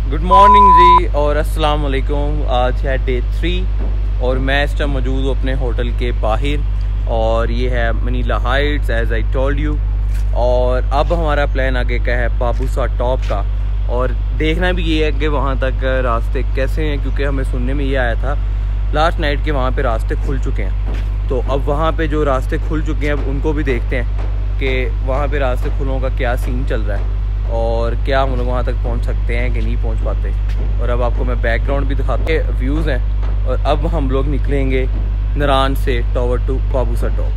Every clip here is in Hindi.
गुड मॉर्निंग जी और अस्सलाम वालेकुम। आज है डे 3 और मैं इस टाइम मौजूद हूँ अपने होटल के बाहर और ये है Manila Heights as I told you. और अब हमारा प्लान आगे का है बाबूसा टॉप का और देखना भी ये है कि वहाँ तक रास्ते कैसे हैं, क्योंकि हमें सुनने में ये आया था लास्ट नाइट के वहाँ पे रास्ते खुल चुके हैं। तो अब वहाँ पे जो रास्ते खुल चुके हैं अब उनको भी देखते हैं कि वहाँ पे रास्ते खुलों का क्या सीन चल रहा है और क्या हम लोग वहाँ तक पहुँच सकते हैं कि नहीं पहुँच पाते। और अब आपको मैं बैकग्राउंड भी दिखाते हैं, व्यूज़ हैं। और अब हम लोग निकलेंगे नरान से towards Babusar top.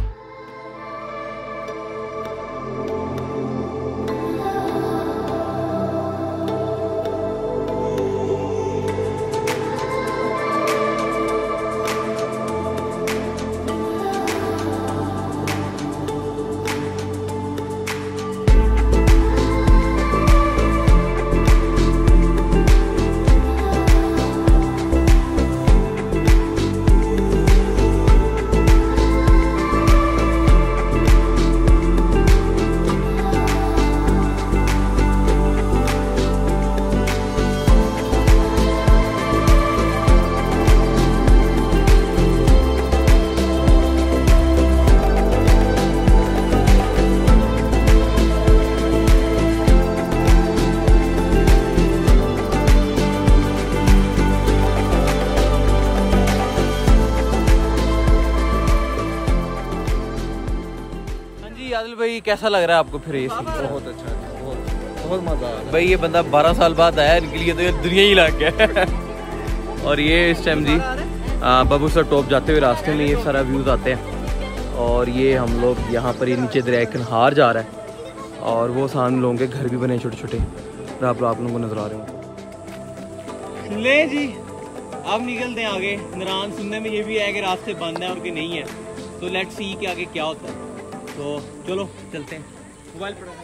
Adil भाई कैसा लग रहा है आपको फिर ये? बहुत अच्छा है, बहुत मज़ा आ रहा है भाई। ये बंदा 12 साल बाद आया, इनके लिए तो ये दुनिया ही लग गया। और ये इस टाइम जी बाबूसा टॉप जाते हुए रास्ते में ये सारा व्यूज़ आते हैं और ये हम लोग यहाँ पर ये नीचे दरिया कन्हार जा रहा है और वो सामने लोगों के घर भी बने छोटे छोटे और आप लोगों को नजर आ रहे हो। ले जी अब निकलते हैं आगे। नरान सुनने में ये भी है कि रास्ते बंद है और कि नहीं है, तो लेट्स सी कि आगे क्या होता है। तो चलो चलते हैं। मोबाइल पड़ा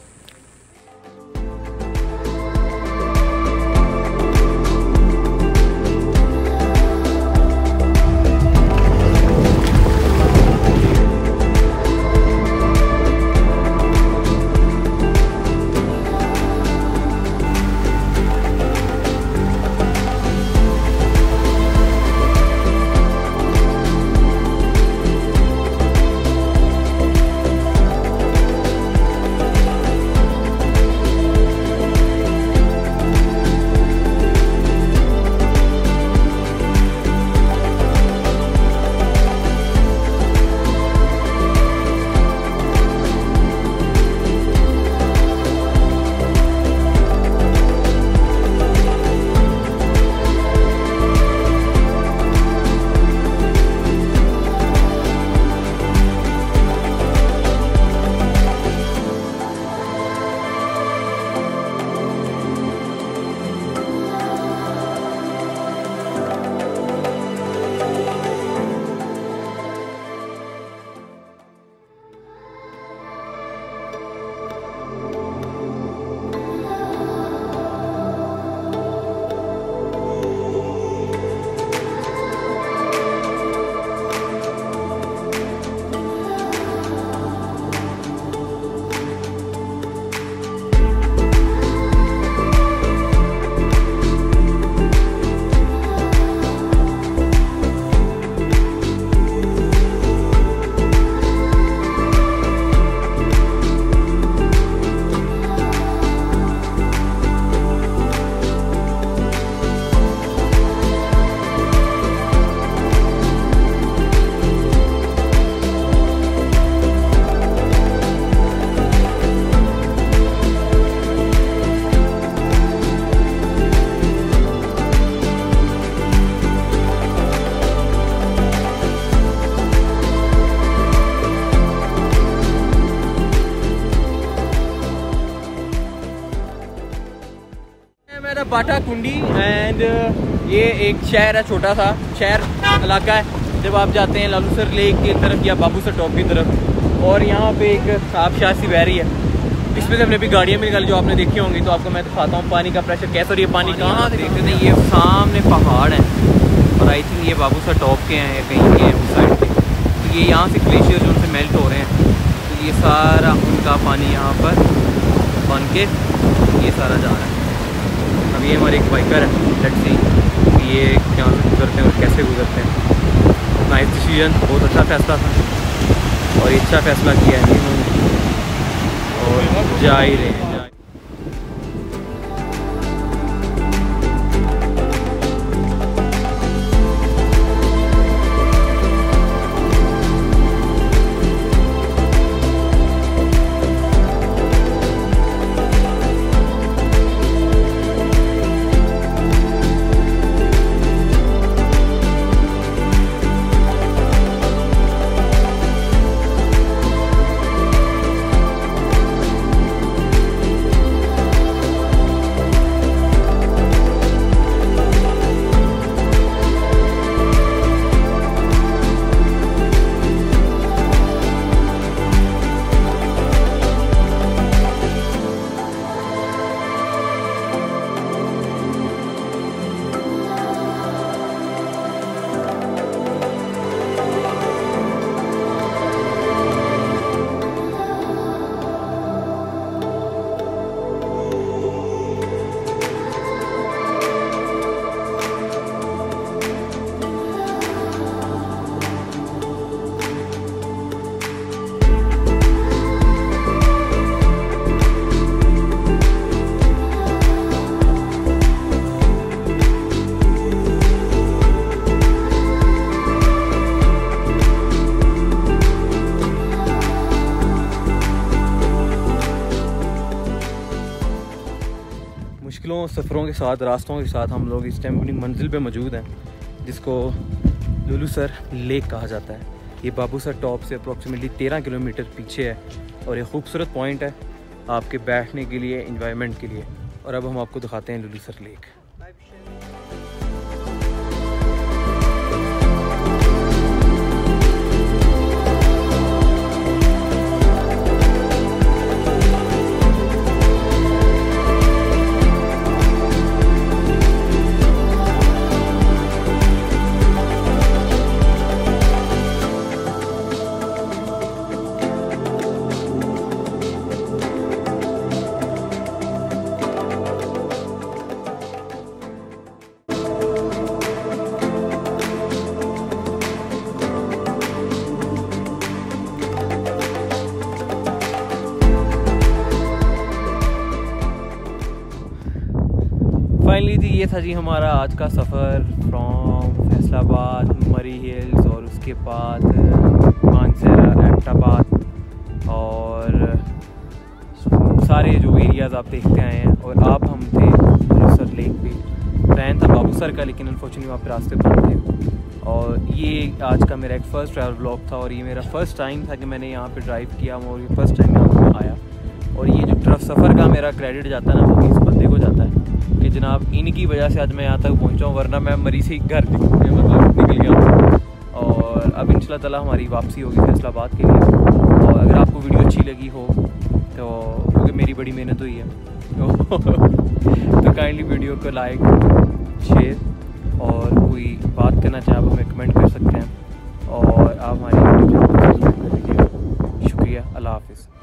बाटा कुंडी एंड ये एक शहर है, छोटा सा शहर इलाका है जब आप जाते हैं लालूसर लेक की तरफ या बाबूसा टॉप की तरफ। और यहाँ पे एक आबशार सी बह रही है, इसमें से हमने भी गाड़ियाँ भी निकाली जो आपने देखी होंगी। तो आपको मैं दिखाता हूँ पानी का प्रेशर कैसा। और ये पानी कहाँ देखते हैं, ये सामने पहाड़ है और आई थिंक ये बाबूसा टॉप के हैं या कहीं के हैं उस साइड पे। तो ये यहाँ से ग्लेशियर जो उनसे मेल्ट हो रहे हैं, तो ये सारा उनका पानी यहाँ पर बन के ये सारा जा रहा है। अभी ये हमारे एक बाइकर है, लेट्स सी कि ये कहाँ से गुजरते हैं और कैसे गुजरते हैं। नाइस डिसीजन, बहुत अच्छा फैसला था और अच्छा फैसला किया है इन्होंने और जा ही रहे हैं। मुश्किलों सफ़रों के साथ, रास्तों के साथ हम लोग इस टाइम अपनी मंजिल पे मौजूद हैं, जिसको लुलूसर लेक कहा जाता है। ये बाबूसर टॉप से अप्रॉक्सीमेटली 13 किलोमीटर पीछे है और ये खूबसूरत पॉइंट है आपके बैठने के लिए, एंजॉयमेंट के लिए। और अब हम आपको दिखाते हैं लुलूसर लेक। फाइनली जी ये था जी हमारा आज का सफ़र फ्रॉम फैसलाबाद, मरी हिल्स और उसके बाद मानसरा, एबटाबाद और सारे जो एरियाज़ आप देखते आए हैं। और आप हम थे लुलूसर लेक पे। प्लान था बाबूसर का, लेकिन अनफॉर्चुनेटली वहाँ पे रास्ते बंद थे। और ये आज का मेरा एक फ़र्स्ट ट्रैवल ब्लॉग था और ये मेरा फ़र्स्ट टाइम था कि मैंने यहाँ पे ड्राइव किया और ये फ़र्स्ट टाइम यहाँ पर आया। और ये जो सफ़र का मेरा क्रेडिट जाता है ना, वो इस बंदे को जाता है कि जनाब इनकी वजह से आज मैं यहाँ तक पहुँचा हूँ, वरना मैं मरी से घर निकल गया। और अब इंशाल्लाह ताला हमारी वापसी होगी फैसलाबाद के लिए। और अगर आपको वीडियो अच्छी लगी हो तो, क्योंकि मेरी बड़ी मेहनत हुई है, तो काइंडली वीडियो को लाइक, शेयर और कोई बात करना चाहे आप हमें कमेंट कर सकते हैं। और आप हमारी यूट्यूब चैनल को सब्सक्राइब कर लीजिएगा। शुक्रिया, अल्लाह हाफ़िज़।